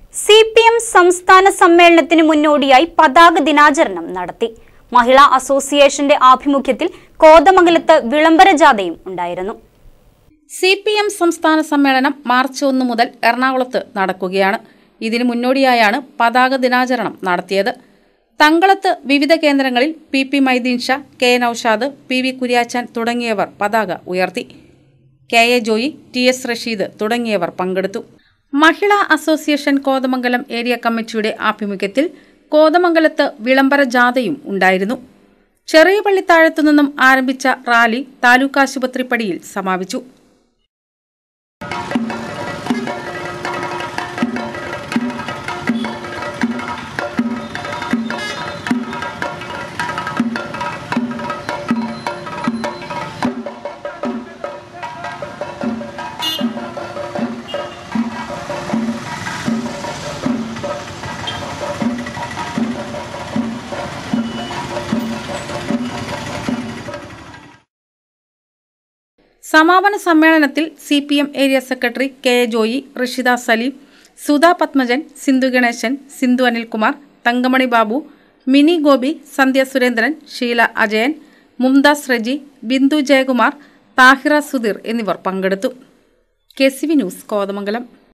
CPM സംസ്ഥാന സമ്മേളനത്തിന് മുന്നോടിയായി പതാക ദിനാചരണം നടത്തി. മഹിളാ അസോസിയേഷന്റെ ആഭിമുഖ്യത്തിൽ കോതമംഗലത്ത് വിളംബര ജാഥയും ഉണ്ടായിരുന്നു. CPM സംസ്ഥാന സമ്മേളനം മാർച്ച് 1 മുതൽ എറണാകുളത്ത് നടക്കുകയാണ്. ഇതിനു മുന്നോടിയായാണ് പതാക ദിനാചരണം നടത്തിയത്. തങ്കളത്ത് വിവിധ കേന്ദ്രങ്ങളിൽ PP Maideen Shah, K Naushad, PV Kuriachan തുടങ്ങിയവർ പതാക ഉയർത്തി. KA ജോയി, TS റഷീദ് തുടങ്ങിയവർ പങ്കെടുത്തു. മഹിളാ അസോസിയേഷൻ കോതമംഗലം ഏരിയ കമ്മിറ്റിയുടെ ആഭിമുഖ്യത്തിൽ കോതമംഗലത്ത് വിളംബര ജാഥയും ഉണ്ടായിരുന്നു. ചെറിയ പള്ളിത്താഴത്തു നിന്നും ആരംഭിച്ച റാലി താലൂക്ക് ആശുപത്രി പടിയിൽ സമാപിച്ചു. സമാപന സമ്മേളനത്തിൽ CPM area secretary KA Joy, Rishitha Saleem, Sudha Padmajan, Sindhu Ganeshan, Sindhu Anilkumar, Thankamani Babu, Mini Gopi, Sandhya Surendran, Sheela Ajayan, Mumtaz Reji, Bindu Jayakumar, Thahira Sudheer എന്നിവർ പങ്കെടുത്തു. KCV news Kothamangalam.